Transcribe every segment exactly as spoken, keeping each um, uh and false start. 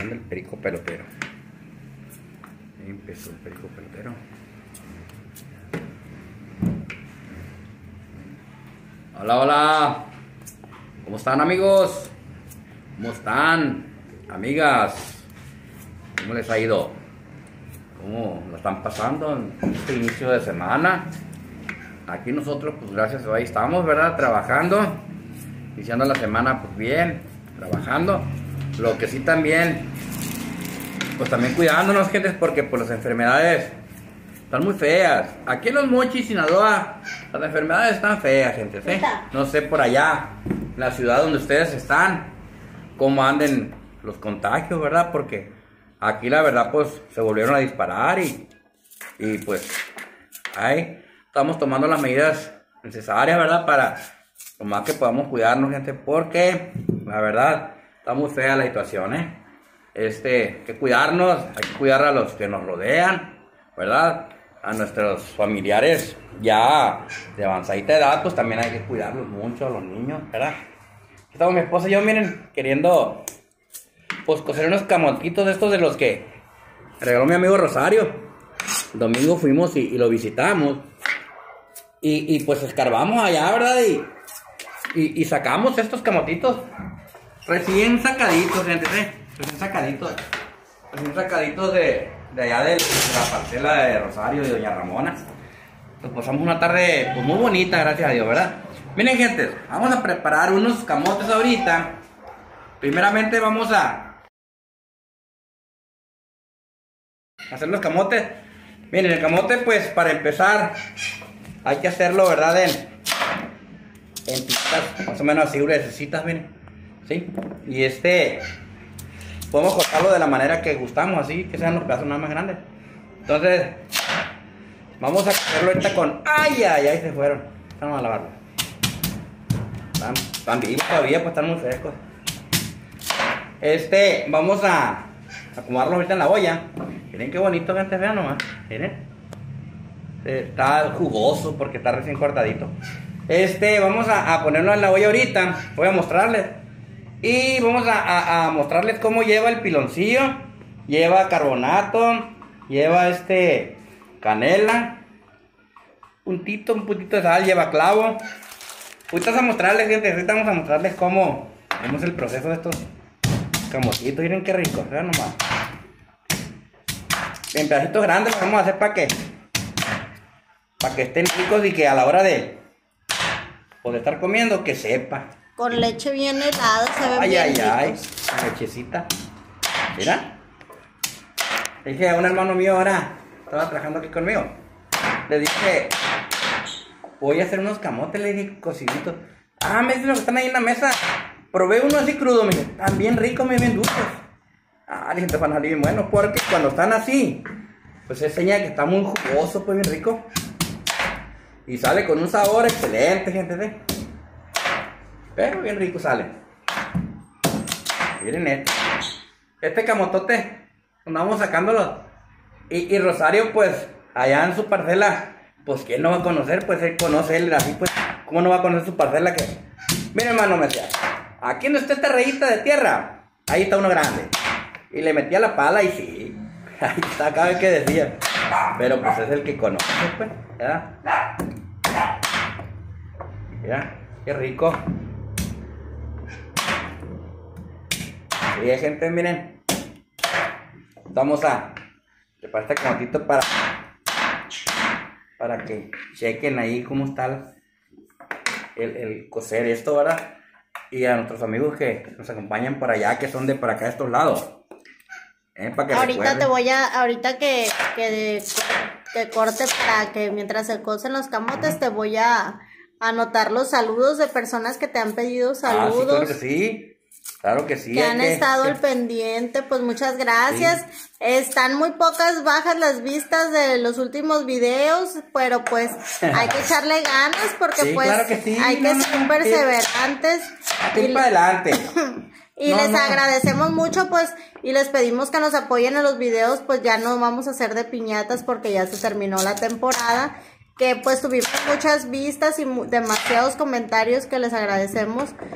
anda el perico pelotero. Ahí empezó el perico pelotero. Hola, hola. ¿Cómo están, amigos? ¿Cómo están, amigas? ¿Cómo les ha ido? ¿Cómo lo están pasando en este inicio de semana? Aquí nosotros, pues gracias a Dios, ahí estamos, ¿verdad? Trabajando. Iniciando la semana, pues bien, trabajando. Lo que sí también, pues también cuidándonos, gente, porque pues las enfermedades están muy feas. Aquí en Los Mochis, Sinaloa, las enfermedades están feas, gente, ¿sí? No sé por allá, en la ciudad donde ustedes están, cómo anden los contagios, ¿verdad? Porque aquí la verdad, pues, se volvieron a disparar y, y pues, ahí estamos tomando las medidas necesarias, ¿verdad? Para lo más que podamos cuidarnos, gente, porque la verdad está muy fea la situación, ¿eh? Este, hay que cuidarnos, hay que cuidar a los que nos rodean, ¿verdad? A nuestros familiares ya de avanzadita edad, pues también hay que cuidarlos mucho, a los niños, ¿verdad? Aquí estamos mi esposa y yo, miren, queriendo, pues, cocer unos camotitos de estos de los que regaló mi amigo Rosario. El domingo fuimos y, y lo visitamos. Y, y pues escarbamos allá, ¿verdad? Y, y, y sacamos estos camotitos. Recién sacaditos, gente, ¿sí? Recién sacaditos. Recién sacaditos de, de allá de, de la parcela de Rosario y Doña Ramona. Nos pasamos una tarde pues, muy bonita, gracias a Dios, ¿verdad? Miren, gente, vamos a preparar unos camotes ahorita. Primeramente vamos a hacer los camotes. Miren, el camote, pues, para empezar, hay que hacerlo, ¿verdad? En, en pitas, más o menos así, gruesecitas, miren. ¿Sí? Y este, podemos cortarlo de la manera que gustamos, así, que sean los pedazos más grandes. Entonces, vamos a hacerlo ahorita con... ¡Ay, ay, ay! Se fueron. Vamos a lavarlo. Están, están vivos todavía, pues están muy frescos. Este, vamos a acomodarlo ahorita en la olla. Miren qué bonito, gente, vean nomás. Miren. Está jugoso porque está recién cortadito. Este, vamos a, a ponerlo en la olla ahorita. Voy a mostrarles. Y vamos a, a, a mostrarles cómo lleva el piloncillo. Lleva carbonato. Lleva este canela. Puntito, un puntito de sal. Lleva clavo. Ahorita vamos a mostrarles, gente. Ahorita vamos a mostrarles cómo hacemos el proceso de estos camotitos. Miren qué rico. Vean nomás. En pedacitos grandes lo vamos a hacer para que para que estén ricos y que a la hora de poder estar comiendo, que sepa. Con leche bien helada, se ven ay, bien ay, ricos. ay, ay, lechecita. Mira. Le dije a un hermano mío ahora, estaba trabajando aquí conmigo. Le dije, voy a hacer unos camotes, le dije, cociditos. Ah, me dicen los que están ahí en la mesa. Probé uno así crudo, me dije, están bien ricos, me bien dulces. Ah, le dije, te van a salir bien buenos, porque cuando están así, pues es señal que está muy jugoso, pues bien rico. Y sale con un sabor excelente, gente, ¿sí? Pero bien rico sale. Miren esto. Este camotote, andamos sacándolo. Y, y Rosario, pues, allá en su parcela, pues, ¿quién no va a conocer? Pues, él conoce él así, pues, ¿cómo no va a conocer su parcela? Que, miren, hermano, me decía, aquí no está esta rayita de tierra, ahí está uno grande. Y le metía la pala y sí, ahí está, cada vez que decía. Pero, pues, es el que conoce, pues, ¿verdad? Mira, qué rico. Y sí, gente, miren. Vamos a preparar este camotito para para que chequen ahí cómo está el, el, el cocer esto, ¿verdad? Y a nuestros amigos que nos acompañan por allá, que son de por acá de estos lados. ¿Eh? Para que ahorita recuerden. te voy a, ahorita que, que, que corte para que mientras se cocen los camotes, uh-huh, te voy a anotar los saludos de personas que te han pedido saludos. Ah, sí, claro que sí. Claro que sí. Que han que, estado que... al pendiente, pues muchas gracias. Sí. Están muy pocas bajas las vistas de los últimos videos, pero pues hay que echarle ganas porque sí, pues claro que sí, hay no, que ser no, perseverantes. Aquí y para adelante. Y no, les no. agradecemos mucho, pues, y les pedimos que nos apoyen en los videos, pues ya no vamos a hacer de piñatas porque ya se terminó la temporada. Que pues tuvimos muchas vistas y demasiados comentarios que les agradecemos.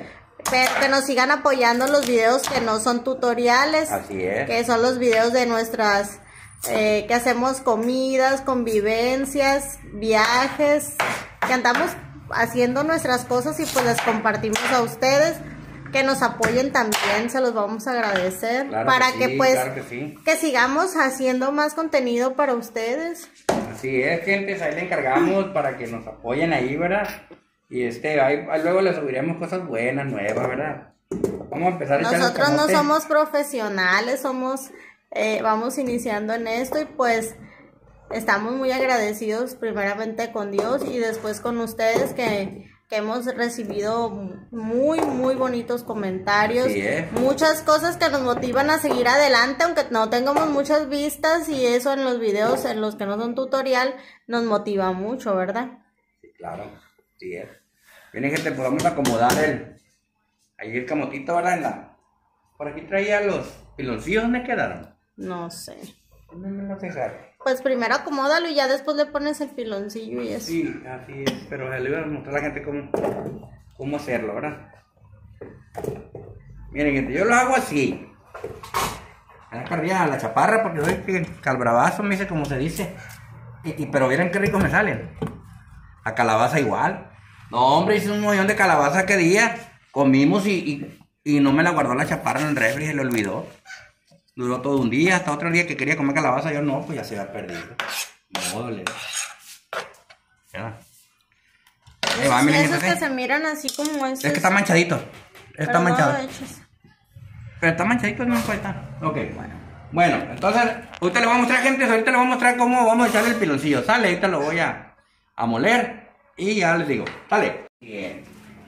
pero que nos sigan apoyando en los videos que no son tutoriales. Así es. Que son los videos de nuestras, eh, que hacemos comidas, convivencias, viajes, que andamos haciendo nuestras cosas y pues les compartimos a ustedes. Que nos apoyen también, se los vamos a agradecer. Claro para que, que sí, pues, claro que, sí. que sigamos haciendo más contenido para ustedes. Así es, gente, ahí le encargamos para que nos apoyen ahí, ¿verdad? Y este, ahí, ahí luego les subiremos cosas buenas, nuevas, ¿verdad? Vamos a empezar a echar Nosotros no somos profesionales, somos, eh, vamos iniciando en esto y pues estamos muy agradecidos primeramente con Dios y después con ustedes que... que hemos recibido muy, muy bonitos comentarios, muchas cosas que nos motivan a seguir adelante, aunque no tengamos muchas vistas y eso en los videos, en los que no son tutorial, nos motiva mucho, ¿verdad? Sí, claro, sí es. Miren, gente, pues vamos a acomodar el, ahí el camotito, ¿verdad? En la, por aquí traía los piloncillos, ¿dónde quedaron? No sé. ¿Dónde me los dejaron? Pues primero acomódalo y ya después le pones el piloncillo y eso. Sí, así es, pero le voy a mostrar a la gente cómo, cómo hacerlo, ¿verdad? Miren, gente, yo lo hago así. Voy a cargar a la chaparra porque soy que calbravazo, me dice como se dice. Y, y, pero miren qué rico me salen. A calabaza igual. No, hombre, hice un montón de calabaza que día. Comimos y, y, y no me la guardó la chaparra en el refri, se le olvidó. Duró todo un día, hasta otro día que quería comer calabaza, yo no, pues ya se había perdido. No, dole. Ya. Ahí va, miren, esos que se miran así como esos. Es que está manchadito. Está Pero manchado. no lo eches. Pero está manchadito, no importa. Ok, bueno. Bueno, entonces, ahorita le voy a mostrar, gente, ahorita le voy a mostrar cómo vamos a echarle el piloncillo. Sale, ahorita lo voy a, a moler y ya les digo. Sale. Bien.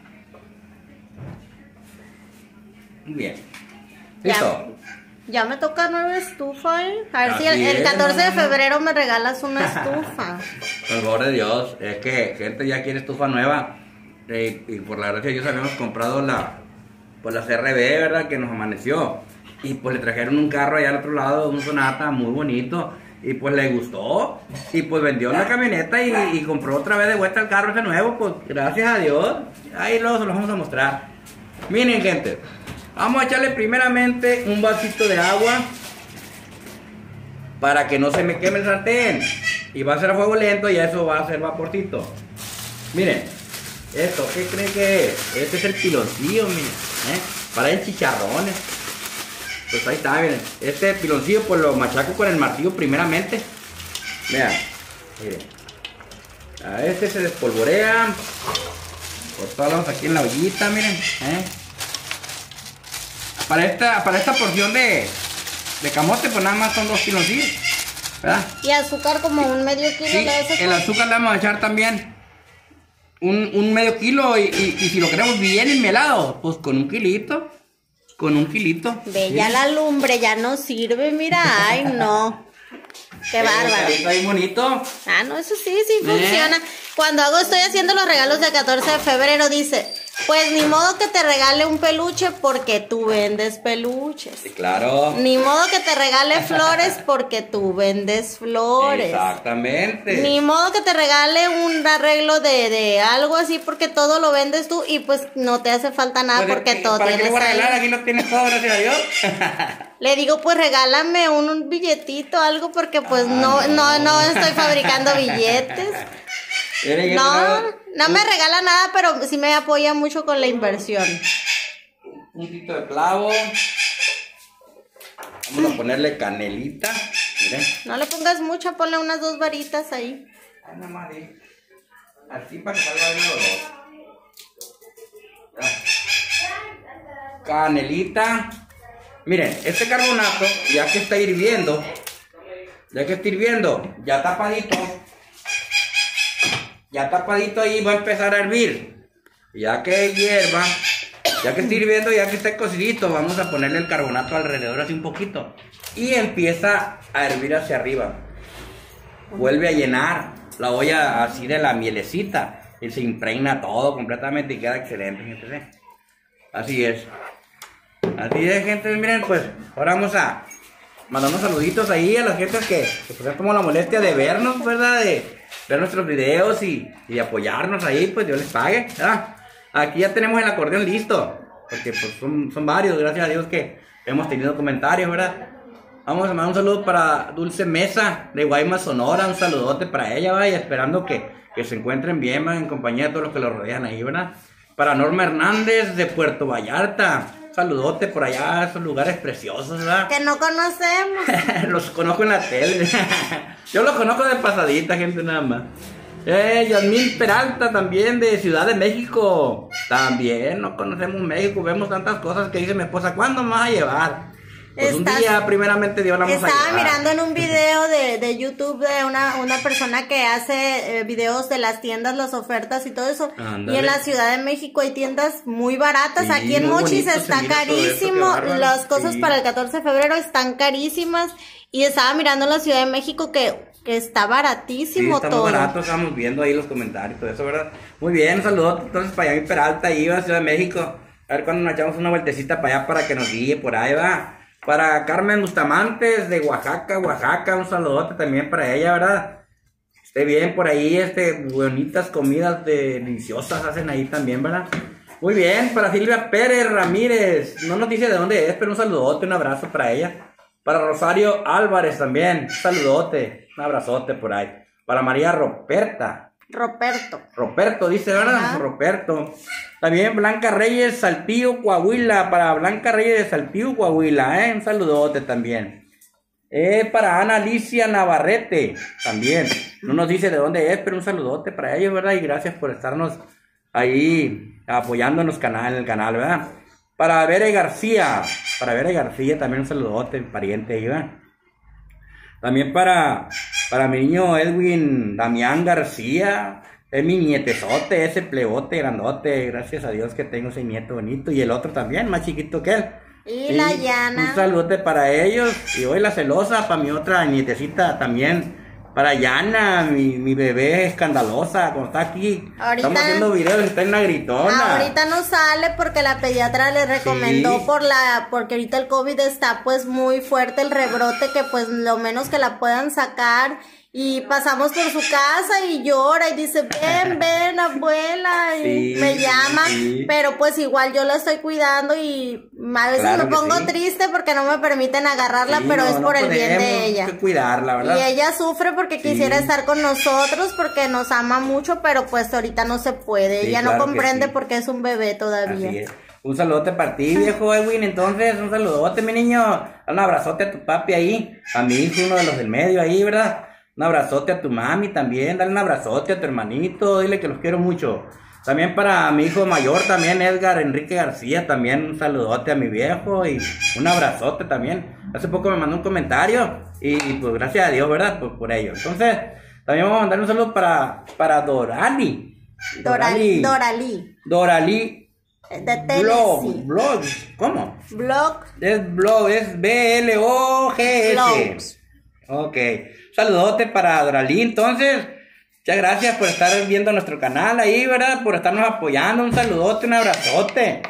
Bien. Listo. Ya. Ya me toca nueva estufa, ¿eh? A ver Así si el, el es, catorce de mamá. febrero me regalas una estufa. Por favor de Dios, es que gente ya quiere estufa nueva. Eh, y por la gracia de Dios habíamos comprado la, pues la C R B, ¿verdad? Que nos amaneció. Y pues le trajeron un carro allá al otro lado, un Sonata muy bonito. Y pues le gustó. Y pues vendió la camioneta y, y compró otra vez de vuelta el carro ese nuevo. Pues gracias a Dios. Ahí luego se los vamos a mostrar. Miren, gente. Vamos a echarle primeramente un vasito de agua para que no se me queme el sartén. Y va a ser a fuego lento y eso va a ser vaporcito. Miren, esto, ¿qué creen que es? Este es el piloncillo, miren, ¿eh? Para el chicharrones. Pues ahí está, miren. Este piloncillo pues lo machaco con el martillo primeramente. Vean, miren. A este se despolvorea. Por todos lados aquí en la ollita, miren, ¿eh? Para esta, para esta porción de, de camote, pues nada más son dos piloncillos, ¿verdad? Y azúcar como un medio kilo. Sí, de ese. el azúcar le vamos a echar también un, un medio kilo y, y, y si lo queremos bien enmelado, pues con un kilito, con un kilito. Ve, ya la lumbre ya no sirve, mira, ay no. Qué bárbaro. Está bien bonito. Ah, no, eso sí, sí funciona. ¿Eh? Cuando hago, estoy haciendo los regalos del catorce de febrero, dice, pues ni modo que te regale un peluche porque tú vendes peluches. Sí, claro. Ni modo que te regale flores porque tú vendes flores. Exactamente. Ni modo que te regale un arreglo de, de algo así porque todo lo vendes tú y pues no te hace falta nada pues porque todo ¿para tienes qué le voy a regalar? ahí. Aquí lo tienes todo, gracias a Dios. Le digo, pues regálame un, un billetito, algo, porque pues ah, no, no, no estoy fabricando billetes. No, no me regala nada, pero sí me apoya mucho con la inversión. Un puntito de clavo. Vamos a ponerle canelita. Miren. No le pongas mucho, ponle unas dos varitas ahí. Ay, nada más, ¿eh? Así para que salga bien olor. Canelita. Miren, este carbonato, ya que está hirviendo, ya que está hirviendo, ya tapadito, ya tapadito ahí va a empezar a hervir. Ya que hierva, ya que está hirviendo, ya que está cocidito, vamos a ponerle el carbonato alrededor así un poquito. Y empieza a hervir hacia arriba. Vuelve a llenar la olla así de la mielecita y se impregna todo completamente y queda excelente, gente. Así es. Así es, gente, miren, pues ahora vamos a mandar unos saluditos ahí a las gentes que, que pues tomado la molestia de vernos, ¿verdad? De ver nuestros videos y, y de apoyarnos ahí, pues Dios les pague, ¿verdad? Aquí ya tenemos el acordeón listo. porque pues son, son varios, gracias a Dios que hemos tenido comentarios, ¿verdad? Vamos a mandar un saludo para Dulce Mesa de Guaymas, Sonora, un saludote para ella, vaya, esperando que, que se encuentren bien, va, en compañía de todos los que lo rodean ahí, ¿verdad? Para Norma Hernández de Puerto Vallarta, un saludote por allá, esos lugares preciosos, ¿verdad? Que no conocemos. Los conozco en la tele. Yo los conozco de pasadita, gente, nada más. Eh, Yasmín Peralta también de Ciudad de México. También no conocemos México, vemos tantas cosas que dice mi esposa, ¿cuándo me vas a llevar? Pues un día, primeramente Dios, la vamos a llevar. Estaba mirando en un video de, de YouTube de una, una persona que hace eh, videos de las tiendas, las ofertas y todo eso. Ándale. Y en la Ciudad de México hay tiendas muy baratas. Sí, aquí en Mochis está carísimo. Las cosas sí. Para el catorce de febrero están carísimas. Y estaba mirando en la Ciudad de México que, que está baratísimo, sí, está todo. Muy barato, estamos viendo ahí los comentarios y todo eso, ¿verdad? Muy bien, un saludo entonces para allá mi Peralta, ahí va a Ciudad de México. A ver cuando nos echamos una vueltecita para allá para que nos guíe por ahí, va. Para Carmen Bustamantes de Oaxaca, Oaxaca, un saludote también para ella, ¿verdad? Esté bien por ahí, este, bonitas comidas de, deliciosas hacen ahí también, ¿verdad? Muy bien, para Silvia Pérez Ramírez, no nos dice de dónde es, pero un saludote, un abrazo para ella. Para Rosario Álvarez también, un saludote, un abrazote por ahí. Para María Roberta. Roberto. Roberto, dice, ¿verdad? Ajá. Roberto. También Blanca Reyes, Saltillo, Coahuila. Para Blanca Reyes de Saltillo, Coahuila, ¿eh? Un saludote también. Eh, para Ana Alicia Navarrete, también. No nos dice de dónde es, pero un saludote para ellos, ¿verdad? Y gracias por estarnos ahí apoyándonos canal, en el canal, ¿verdad? Para Bere García. Para Bere García también un saludote, pariente ahí, ¿verdad? También para... Para mi niño Edwin Damián García, es mi nietezote, ese plebote grandote, gracias a Dios que tengo ese nieto bonito, y el otro también, más chiquito que él. Y, y la Yana. Un saludo para ellos, y hoy la celosa, para mi otra nietecita también, para Yana, mi, mi bebé escandalosa, como está aquí. Ahorita, estamos haciendo videos, está en la gritona. Ahorita no sale porque la pediatra le recomendó, sí. por la, porque ahorita el COVID está pues muy fuerte, el rebrote, que pues lo menos que la puedan sacar. Y pasamos por su casa y llora y dice, ven, ven, abuela, y sí, me llama, sí. Pero pues igual yo la estoy cuidando y a veces claro me pongo sí. triste porque no me permiten agarrarla, sí, pero no, es por no el bien de ella. Que cuidarla, ¿verdad? Y ella sufre porque sí. quisiera estar con nosotros porque nos ama mucho, pero pues ahorita no se puede, sí, ella claro no comprende sí. porque es un bebé todavía. Así es. Un saludote para ti, viejo Edwin, entonces, un saludote, mi niño, un abrazote a tu papi ahí, a mi hijo, uno de los del medio ahí, ¿verdad? Un abrazote a tu mami también, dale un abrazote a tu hermanito, dile que los quiero mucho. También para mi hijo mayor también, Edgar Enrique García, también un saludote a mi viejo y un abrazote también. Hace poco me mandó un comentario y pues gracias a Dios, ¿verdad? Pues por ello. Entonces, también vamos a mandar un saludo para, para Dorali. Dorali. Dorali. Dorali. De Tennessee. Blog, blog, ¿cómo? Blog. Es blog, es B L O G S. Blogs. Ok. Saludote para Doralí, entonces, muchas gracias por estar viendo nuestro canal ahí, ¿verdad? Por estarnos apoyando, un saludote, un abrazote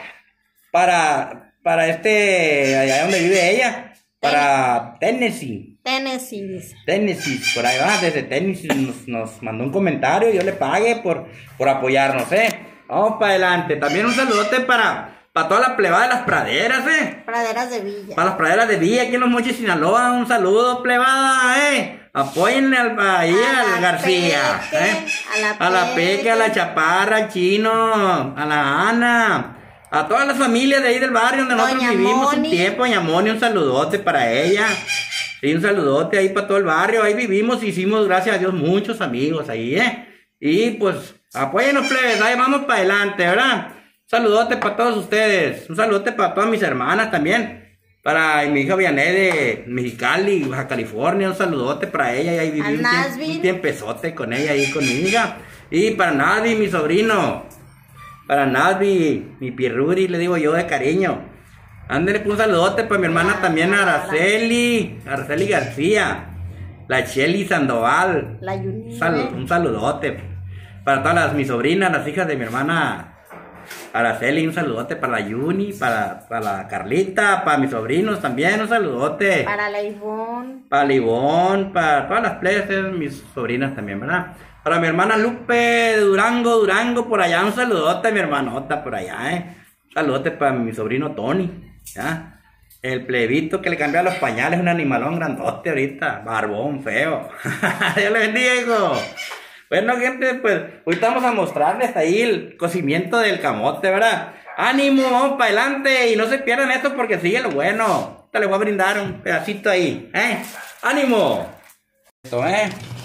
para, para este, allá donde vive ella, para Tennessee. Tennessee, dice. Tennessee, por ahí va, desde Tennessee nos, nos mandó un comentario, yo le pagué por, por apoyarnos, ¿eh? Vamos para adelante, también un saludote para... Para toda la plebada de las praderas, ¿eh? Praderas de Villa. Para las praderas de Villa, aquí en los Mochis, Sinaloa. Un saludo, plebada, ¿eh? Apóyenle al, ahí a al García, peque, ¿eh? A la, a la Peque, a la Chaparra, al Chino, a la Ana. A todas las familias de ahí del barrio donde Doña nosotros vivimos Moni. Un tiempo. Doña Moni, un saludote para ella. Sí, un saludote ahí para todo el barrio. Ahí vivimos, hicimos, gracias a Dios, muchos amigos ahí, ¿eh? Y pues, apóyennos, plebes, ahí vamos para adelante, ¿verdad? Un saludote para todos ustedes. Un saludote para todas mis hermanas también. Para mi hija Vianey de Mexicali, Baja California. Un saludote para ella. Y ahí viví un, tiemp un tiempezote con ella ahí con mi hija. Y para Nadie, mi sobrino. Para Nadie, mi pirruri, le digo yo de cariño. Ándale, un saludote para mi hermana ah, también, Araceli. Araceli García. La Cheli Sandoval. La Yuni. Sal un saludote. Para todas las, mis sobrinas, las hijas de mi hermana Araceli, un saludote para la Yuni, para, para la Carlita, para mis sobrinos también, un saludote. Para la Ivonne. Para la Ivonne, para todas las plebes, mis sobrinas también, ¿verdad? Para mi hermana Lupe de Durango, Durango, por allá, un saludote a mi hermanota por allá, ¿eh? Saludote para mi sobrino Tony, ¿ya? El plebito que le cambió los pañales, un animalón grandote ahorita, barbón, feo. Dios le bendiga, hijo. Bueno, gente, pues, ahorita vamos a mostrarles ahí el cocimiento del camote, ¿verdad? ¡Ánimo! Vamos para adelante y no se pierdan esto porque sigue lo bueno. Ahorita les voy a brindar un pedacito ahí, ¿eh? ¡Ánimo! Esto, ¿eh?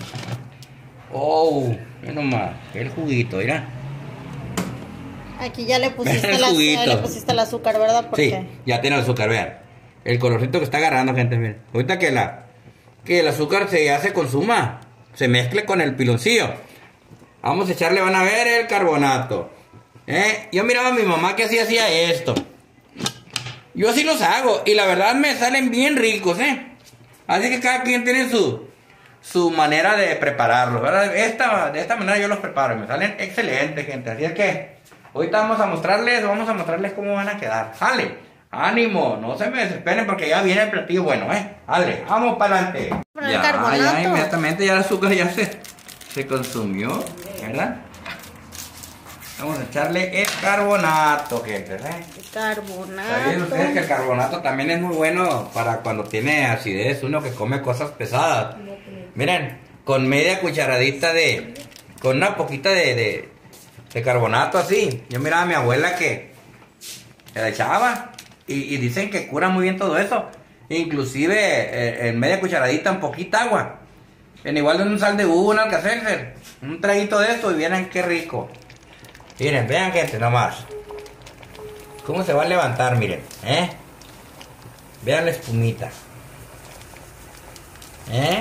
¡Oh! Mira nomás, el juguito, mira. Aquí ya le pusiste, el la, ya le pusiste el azúcar, ¿verdad? Sí, ya tiene el azúcar, vean. El colorcito que está agarrando, gente, miren. Ahorita que la que el azúcar se ya se consuma, se mezcle con el piloncillo. Vamos a echarle, van a ver, el carbonato. ¿Eh? Yo miraba a mi mamá que así hacía esto. Yo así los hago y la verdad me salen bien ricos, ¿eh? Así que cada quien tiene su su manera de prepararlos, ¿verdad? Esta, de esta manera yo los preparo y me salen excelentes, gente. Así es que ahorita vamos a mostrarles, vamos a mostrarles cómo van a quedar. ¡Sale! ¡Ánimo! No se me desesperen porque ya viene el platillo bueno, ¿eh? ¡Sale! ¡Vamos para adelante! Ya, ya, inmediatamente ya el azúcar ya se, se consumió, ¿verdad? Vamos a echarle el carbonato, gente, ¿eh? El carbonato. ¿Saben ustedes que el carbonato también es muy bueno para cuando tiene acidez, uno que come cosas pesadas? Miren, con media cucharadita de, con una poquita de, de, de carbonato así. Yo miraba a mi abuela que se la echaba y, y dicen que cura muy bien todo eso. Inclusive eh, en media cucharadita, un poquita agua. En igual de un sal de uva, un alcacelser, un traguito de esto y miren qué rico. Miren, vean, gente, nomás. Cómo se va a levantar, miren, ¿eh? Vean la espumita. ¿Eh?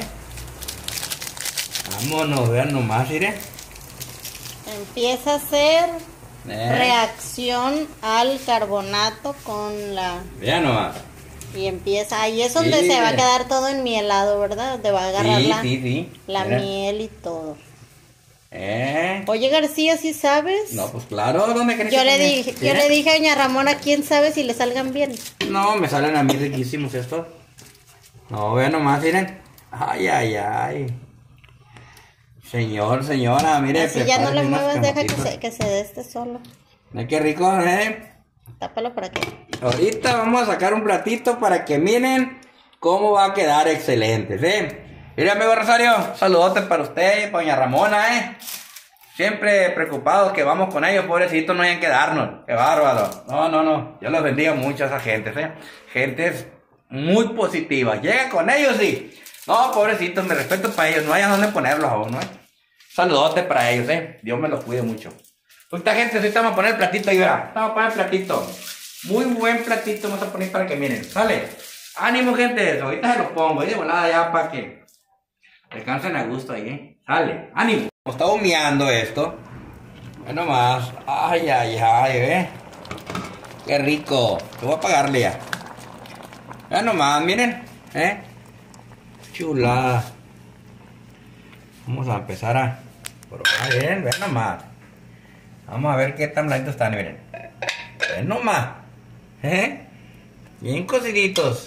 Vámonos, vean nomás, miren. Empieza a hacer ¿Eh? reacción al carbonato con la... Vean nomás. Y empieza, ahí es donde Sí, se va a miren. quedar todo enmielado, ¿verdad? Te va a agarrar Sí, la, sí, sí. la Miren. miel y todo. ¿Eh? Oye, García, ¿sí sabes? No, pues claro, ¿dónde crees Yo que le tenía? dije, ¿Sí? yo le dije a doña Ramona, ¿quién sabe si le salgan bien? No, me salen a mí riquísimos estos. No, vean nomás, miren. Ay, ay, ay. Señor, señora, mire. Así ya no le prepárese unos muevas, deja que camotitos. se, que se dé este solo. Ay, qué rico, ¿eh? Tápalo por aquí. Ahorita vamos a sacar un platito para que miren cómo va a quedar excelente, ¿sí? Mire, amigo Rosario, saludotes para usted y para doña Ramona, ¿eh? Siempre preocupados que vamos con ellos, pobrecitos, no hayan que darnos. Qué bárbaro. No, no, no. Yo los bendiga mucho a esa gente, ¿eh? Gentes muy positivas. Llega con ellos y... No, pobrecitos, me respeto para ellos. No hay a dónde ponerlos aún, ¿no? Saludotes para ellos, ¿eh? Dios me los cuide mucho. Esta gente, ahorita vamos a poner el platito ahí, ¿verdad? Vamos a poner el platito. Muy buen platito vamos a poner para que miren. ¿Sale? Ánimo, gente. Ahorita se los pongo. Ahí de volada ya para que descansen a gusto ahí, ¿eh? Sale. Ánimo. Está humeando esto. Ve nomás. Ay, ay, ay, ¿eh? Qué rico. Te voy a pagarle ya. Ve nomás, miren. ¿Eh? Chulada. Vamos a empezar a probar, bien, ven nomás. Vamos a ver qué tan blanditos están, miren. Ven nomás. ¿Eh? Bien cociditos.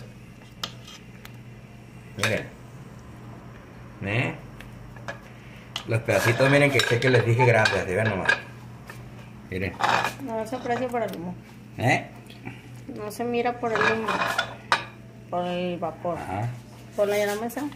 Miren. ¿Eh? Los pedacitos, miren que sé que les dije grandes, así ven nomás. Miren. No se aprecia por el humo. ¿Eh? No se mira por el humo. Por el vapor. Ajá. Ponla ya en la mesa.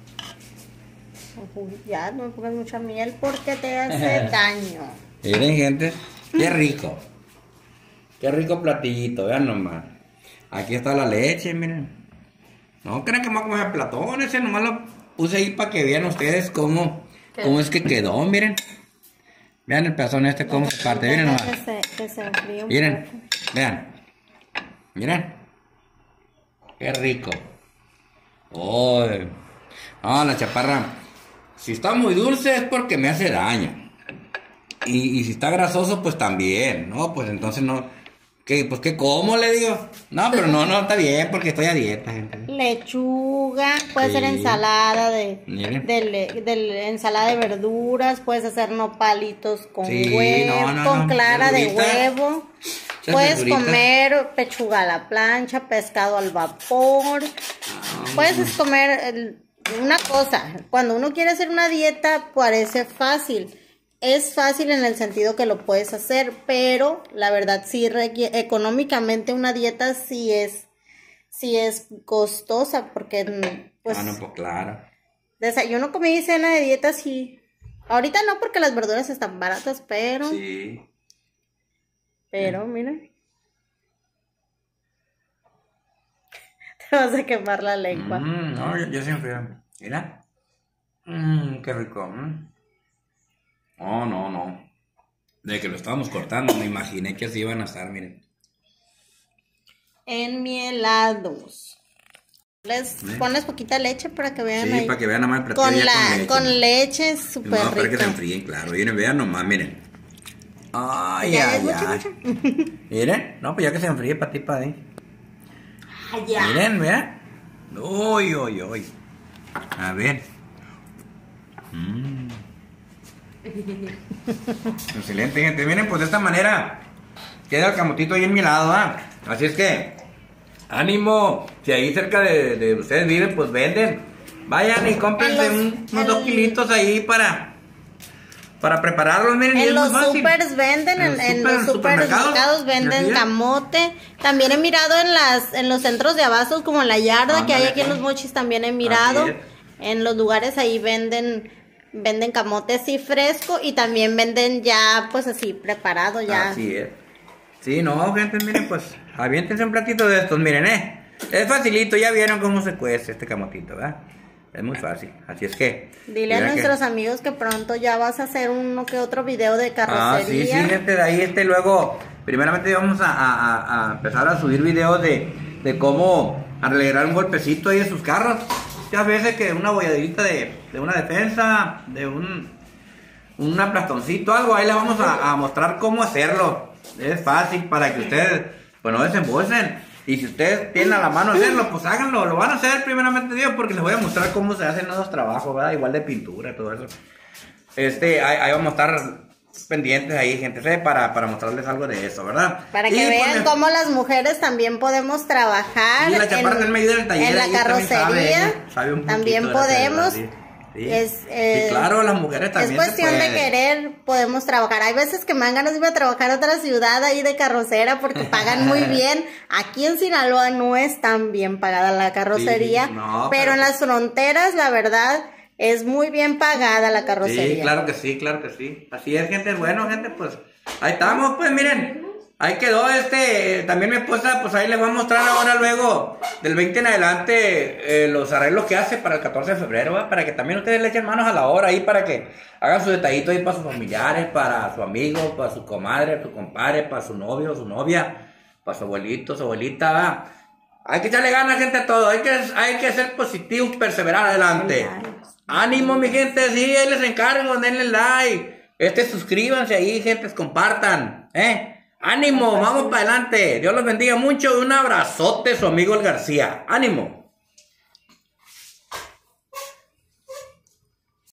Ya, no me pongas mucha miel porque te hace daño. Miren, gente, qué rico. Qué rico platillito, vean nomás. Aquí está la leche, miren. No crean que me voy a comer platón, ese nomás lo puse ahí para que vean ustedes cómo, cómo es que quedó, miren. Vean el pedazón este, cómo se parte, miren nomás. Que se, que se enfríe un Miren, poco. vean. Miren. Qué rico. Oh, no, la chaparra. Si está muy dulce es porque me hace daño. Y, y si está grasoso, pues también, ¿no? Pues entonces no. ¿Qué? Pues ¿qué como? Le digo. No, pero no, no, está bien porque estoy a dieta, gente. Lechuga, puede Sí. ser ensalada de, Miren. de, le- de le- ensalada de verduras, puedes hacer nopalitos con Sí, huevo, no, no, con no, clara de verdurita. huevo. Muchas Puedes verduritas. comer pechuga a la plancha, pescado al vapor. Puedes comer el- una cosa. Cuando uno quiere hacer una dieta parece fácil, es fácil en el sentido que lo puedes hacer, pero la verdad sí requiere, económicamente una dieta sí es, sí es costosa, porque pues... Ah, no, pues claro. Desayuno, comida y cena de dieta sí. Ahorita no porque las verduras están baratas, pero... Sí. Pero, mira. Te vas a quemar la lengua. Mm, no, yo, yo siempre... Mira. Mmm, qué rico. Mm. Oh, no, no. De que lo estábamos cortando, me imaginé que así iban a estar, miren. Enmielados. Les ¿Eh? Pones poquita leche para que vean. Sí, ahí. Para que vean nada más el platillo con, la, con leche. Con leche súper rico. No, para que se enfríen, claro. Miren, vean nomás, miren. Ay, ya, ay, mucho, ay. mucho. Miren, no, pues ya que se enfríe para ti, para ahí. Ay, ya. Miren, vean. Uy, uy, uy. A ver. Mm. Excelente, gente. Miren, pues de esta manera queda el camotito ahí en mi lado, ¿ah? Así es que, ánimo. Si ahí cerca de, de ustedes viven, pues venden. Vayan y cómprense los, un, unos el... dos kilitos ahí para... Para prepararlos, miren. En los supers venden, en, en, en los supermercados venden camote. También he mirado en las en los centros de abastos como la yarda ah, que hay aquí en Los Mochis, también he mirado. En los lugares ahí venden venden camote así fresco y también venden ya pues así preparado ya. Así es. Sí, no, gente, miren, pues aviéntense un platito de estos, miren, eh. Es facilito, ya vieron cómo se cuece este camotito, ¿verdad? Es muy fácil, así es que... Dile a nuestros que... amigos que pronto ya vas a hacer uno que otro video de carrocería. Ah, sí, sí, gente, de ahí este luego... Primeramente vamos a, a, a empezar a subir videos de, de cómo arreglar un golpecito ahí de sus carros. Muchas veces que una bolladita de, de una defensa, de un... Un aplastoncito, algo, ahí les vamos a, a mostrar cómo hacerlo. Es fácil para que ustedes, pues no desembolsen. Y si ustedes tienen a la mano hacerlo, pues háganlo, lo van a hacer primeramente Dios, porque les voy a mostrar cómo se hacen esos trabajos, ¿verdad? Igual de pintura, todo eso. Este, ahí, ahí vamos a estar pendientes ahí, gente, ¿sí? para, para mostrarles algo de eso, ¿verdad? Para que y vean pues, cómo las mujeres también podemos trabajar y la chaparra en, en medio del taller, en la carrocería, también, sabe, sabe un también podemos... Sí. Sí. Es, eh, sí, claro, las mujeres también. Es cuestión se de querer, podemos trabajar. Hay veces que me dan ganas de ir a trabajar a otra ciudad ahí de carrocera porque pagan muy bien. Aquí en Sinaloa no es tan bien pagada la carrocería, sí, no, pero, pero en las fronteras, la verdad, es muy bien pagada la carrocería. Sí, claro que sí, claro que sí. Así es, gente. Bueno, gente, pues ahí estamos, pues miren. Ahí quedó este, también mi esposa, pues ahí les voy a mostrar ahora luego, del veinte en adelante, eh, los arreglos que hace para el catorce de febrero, ¿va? Para que también ustedes le echen manos a la obra ahí, para que hagan su detallito ahí para sus familiares, para su amigo, para su comadre, su compadre, para su novio, su novia, para su abuelito, su abuelita, ¿va? Hay que echarle ganas, gente, a todo, hay que, hay que ser positivos, perseverar adelante. Ánimo, mi gente, sí, ahí les encargo, denle like, este, suscríbanse ahí, gente, compartan, ¿eh? ¡Ánimo! ¡Vamos para adelante! Dios los bendiga mucho. Un abrazote, su amigo el García. ¡Ánimo!